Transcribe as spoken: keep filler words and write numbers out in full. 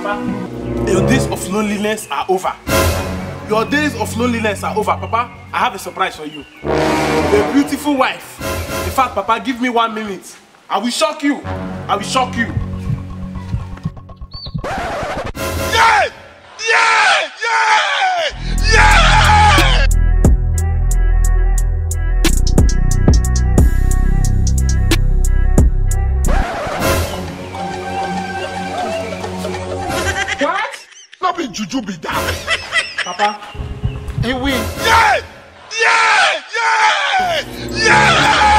Papa, your days of loneliness are over. Your days of loneliness are over, Papa. I have a surprise for you. A beautiful wife. In fact, Papa, give me one minute. I will shock you. I will shock you. Yeah! Yeah! Yeah! Yeah! What? Not be juju be that. Papa, he win. Yeah! Yeah! Yeah! Yeah!